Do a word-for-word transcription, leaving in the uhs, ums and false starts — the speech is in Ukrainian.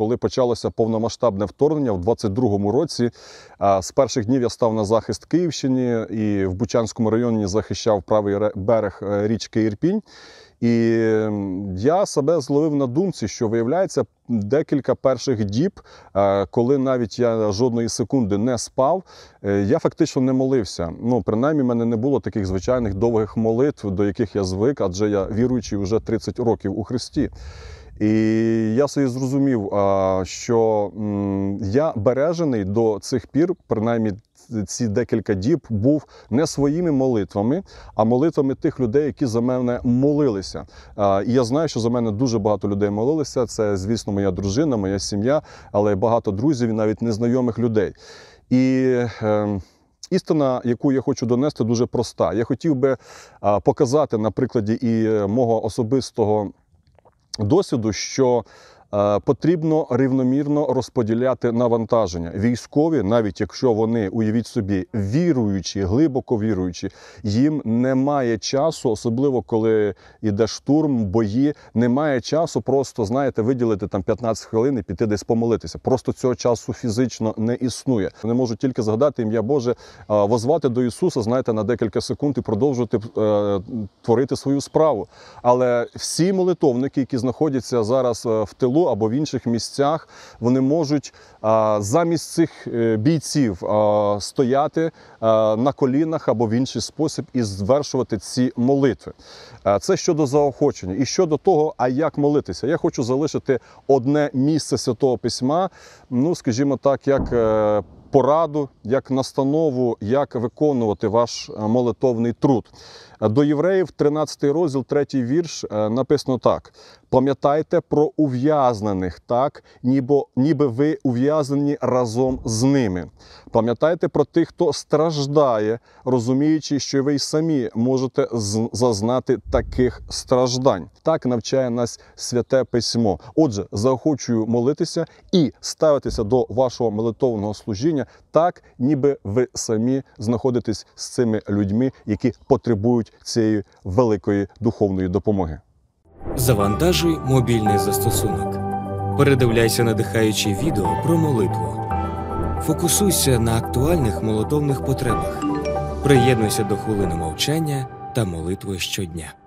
коли почалося повномасштабне вторгнення в двадцять другому році. З перших днів я став на захист Київщини і в Бучанському районі захищав правий берег річки Ірпінь. І я себе зловив на думці, що, виявляється, декілька перших діб, коли навіть я жодної секунди не спав, я фактично не молився. Ну, принаймні, в мене не було таких звичайних довгих молитв, до яких я звик, адже я віруючий вже тридцять років у Христі. І я собі зрозумів, що я бережений до цих пір, принаймні ці декілька діб, був не своїми молитвами, а молитвами тих людей, які за мене молилися. І я знаю, що за мене дуже багато людей молилися. Це, звісно, моя дружина, моя сім'я, але багато друзів і навіть незнайомих людей. І е, істина, яку я хочу донести, дуже проста. Я хотів би показати на прикладі і мого особистого досвіду, що е, потрібно рівномірно розподіляти навантаження. Військові, навіть якщо вони, уявіть собі, віруючі, глибоко віруючі, їм немає часу, особливо коли йде штурм, бої, немає часу просто, знаєте, виділити там п'ятнадцять хвилин і піти десь помолитися. Просто цього часу фізично не існує. Вони можуть тільки згадати ім'я Боже, е, воззвати до Ісуса, знаєте, на декілька секунд і продовжувати е, творити свою справу. Але всі молитовники, які знаходяться зараз в тилу або в інших місцях, вони можуть а, замість цих бійців а, стояти а, на колінах або в інший спосіб і звершувати ці молитви. А, це щодо заохочення. І щодо того, а як молитися. Я хочу залишити одне місце Святого Письма, ну, скажімо так, як е, пораду, як настанову, як виконувати ваш молитовний труд. До Євреїв, тринадцятий розділ, третій вірш, написано так. «Пам'ятайте про ув'язнених, так, ніби, ніби ви ув'язнені разом з ними. Пам'ятайте про тих, хто страждає, розуміючи, що ви й самі можете зазнати таких страждань». Так навчає нас Святе Письмо. Отже, заохочую молитися і ставитися до вашого молитовного служіння так, ніби ви самі знаходитесь з цими людьми, які потребують цієї великої духовної допомоги. Завантажуй мобільний застосунок. Передивляйся надихаючі відео про молитву. Фокусуйся на актуальних молитовних потребах. Приєднуйся до хвилини мовчання та молитви щодня.